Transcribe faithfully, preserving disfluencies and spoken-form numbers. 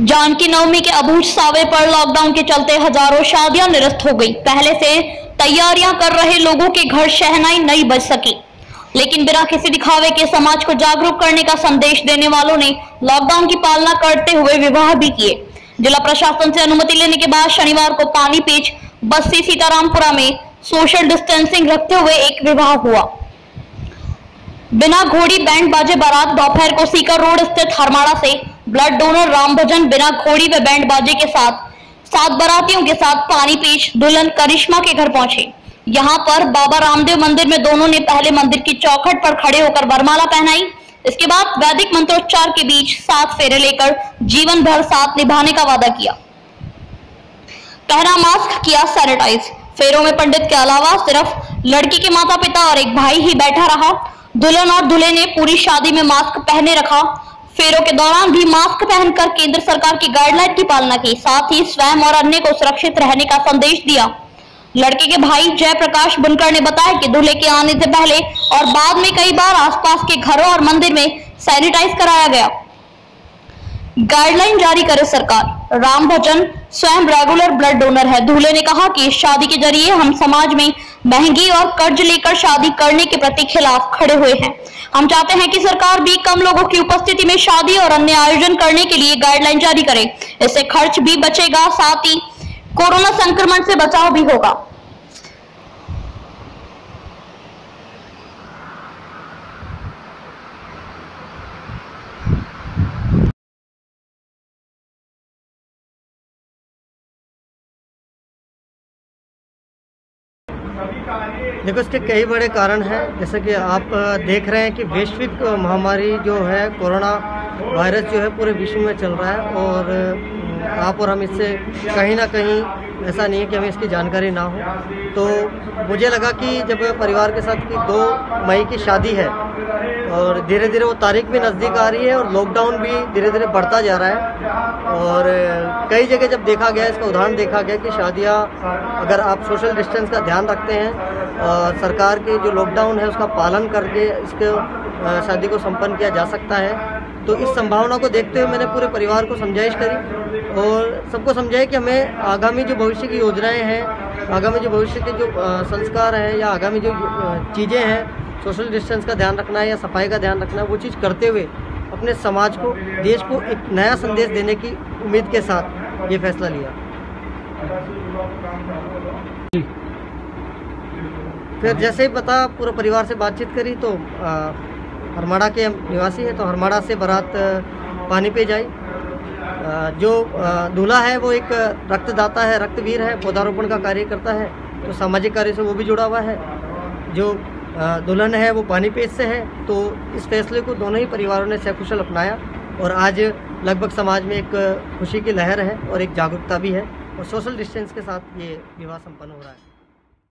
जानकी नवमी के अबूझ सावे पर लॉकडाउन के चलते हजारों शादियां निरस्त हो गई। पहले से तैयारियां कर रहे लोगों के घर शहनाई नहीं बज सकी, लेकिन बिना किसी दिखावे के समाज को जागरूक करने का संदेश देने वालों ने लॉकडाउन की पालना करते हुए विवाह भी किए। जिला प्रशासन से अनुमति लेने के बाद शनिवार को पानीपेच बस्ती सीतारामपुरा में सोशल डिस्टेंसिंग रखते हुए एक विवाह हुआ। बिना घोड़ी बैंड बाजे बारात दोपहर को सीकर रोड स्थित हरमाड़ा से ब्लड डोनर रामभजन बिना घोड़ी व बैंड बाजे के साथ सात बारातियों के साथ पानीपेच दुल्हन करिश्मा के घर पहुंचे। यहां पर बाबा रामदेव मंदिर में दोनों ने पहले मंदिर की चौखट पर खड़े होकर वरमाला पहनाई। इसके बाद वैदिक मंत्रोच्चार के बीच सात फेरे लेकर जीवन भर साथ निभाने का वादा किया। पहना मास्क, किया सैनिटाइज। फेरों में पंडित के अलावा सिर्फ लड़की के माता पिता और एक भाई ही बैठा रहा। दुल्हन और दूल्हे ने पूरी शादी में मास्क पहने रखा। फेरों के दौरान भी मास्क पहनकर केंद्र सरकार की गाइडलाइन की पालना की, साथ ही स्वयं और अन्य को सुरक्षित रहने का संदेश दिया। लड़के के भाई जयप्रकाश बुनकर ने बताया कि दूल्हे के आने से पहले और बाद में कई बार आसपास के घरों और मंदिर में सैनिटाइज कराया गया। गाइडलाइन जारी करे सरकार। रामभजन स्वयं रेगुलर ब्लड डोनर है। दूल्हे ने कहा कि इस शादी के जरिए हम समाज में महंगी और कर्ज लेकर शादी करने के प्रति खिलाफ खड़े हुए हैं। हम चाहते हैं कि सरकार भी कम लोगों की उपस्थिति में शादी और अन्य आयोजन करने के लिए गाइडलाइन जारी करे। इससे खर्च भी बचेगा, साथ ही कोरोना संक्रमण से बचाव भी होगा। देखो, इसके कई बड़े कारण हैं। जैसे कि आप देख रहे हैं कि वैश्विक महामारी जो है कोरोना वायरस जो है पूरे विश्व में चल रहा है, और आप और हम इससे कहीं ना कहीं ऐसा नहीं है कि हमें इसकी जानकारी ना हो। तो मुझे लगा कि जब परिवार के साथ की दो मई की शादी है और धीरे धीरे वो तारीख भी नज़दीक आ रही है और लॉकडाउन भी धीरे धीरे बढ़ता जा रहा है, और कई जगह जब देखा गया, इसका उदाहरण देखा गया कि शादियाँ अगर आप सोशल डिस्टेंस का ध्यान रखते हैं और सरकार के जो लॉकडाउन है उसका पालन करके इसको शादी को संपन्न किया जा सकता है। तो इस संभावना को देखते हुए मैंने पूरे परिवार को समझाइश करी और सबको समझाया कि हमें आगामी जो भविष्य की योजनाएं हैं, आगामी जो भविष्य के जो संस्कार हैं या आगामी जो चीज़ें हैं, सोशल डिस्टेंस का ध्यान रखना है या सफाई का ध्यान रखना है, वो चीज़ करते हुए अपने समाज को, देश को एक नया संदेश देने की उम्मीद के साथ ये फैसला लिया। फिर जैसे ही पता पूरा परिवार से बातचीत करी तो हरमाड़ा के निवासी है, तो हरमाड़ा से बारात पानीपेच आई। जो दूल्हा है वो एक रक्तदाता है, रक्तवीर है, पौधारोपण का कार्य करता है, तो सामाजिक कार्य से वो भी जुड़ा हुआ है। जो दुल्हन है वो पानीपेच से है। तो इस फैसले को दोनों ही परिवारों ने सकुशल अपनाया और आज लगभग समाज में एक खुशी की लहर है और एक जागरूकता भी है, और सोशल डिस्टेंस के साथ ये विवाह संपन्न हो रहा है।